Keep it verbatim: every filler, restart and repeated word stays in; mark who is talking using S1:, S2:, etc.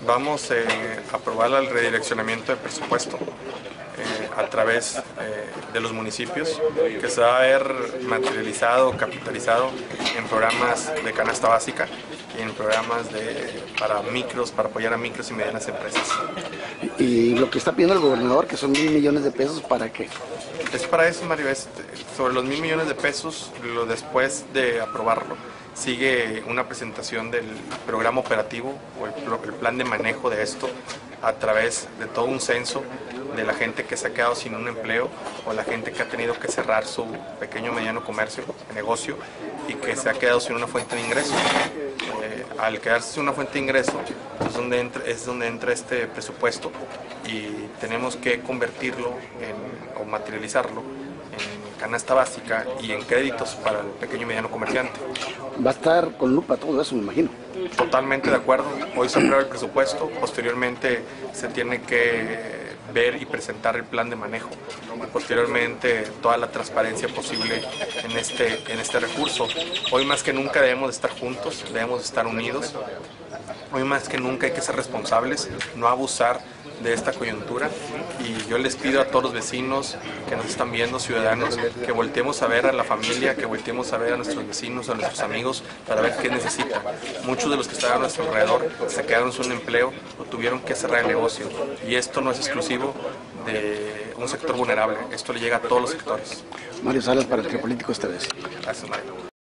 S1: vamos eh, a aprobar el redireccionamiento de presupuesto eh, a través eh, de los municipios, que se va a ver materializado, capitalizado en programas de canasta básica y en programas de, para micros, para apoyar a micros y medianas empresas.
S2: Y lo que está pidiendo el gobernador, que son mil millones de pesos, ¿para qué?
S1: Es para eso, Mario, es sobre los mil millones de pesos, lo después de aprobarlo, sigue una presentación del programa operativo o el, el plan de manejo de esto a través de todo un censo de la gente que se ha quedado sin un empleo o la gente que ha tenido que cerrar su pequeño o mediano comercio, negocio, y que se ha quedado sin una fuente de ingreso. Eh, al quedarse sin una fuente de ingreso es donde entra, es donde entra este presupuesto y tenemos que convertirlo en, o materializarlo en canasta básica y en créditos para el pequeño y mediano comerciante.
S2: Va a estar con lupa todo eso, me imagino.
S1: Totalmente de acuerdo. Hoy se aprueba el presupuesto, posteriormente se tiene que ver y presentar el plan de manejo, posteriormente toda la transparencia posible en este, en este recurso. Hoy más que nunca debemos de estar juntos, debemos de estar unidos. Hoy más que nunca hay que ser responsables, no abusar de esta coyuntura, y yo les pido a todos los vecinos que nos están viendo, ciudadanos, que volteemos a ver a la familia, que volteemos a ver a nuestros vecinos, a nuestros amigos, para ver qué necesitan. Muchos de los que estaban a nuestro alrededor se quedaron sin un empleo o tuvieron que cerrar el negocio, y esto no es exclusivo de un sector vulnerable, esto le llega a todos los sectores.
S2: Mario Salas para el Geopolítico esta vez.
S1: Gracias, Mario.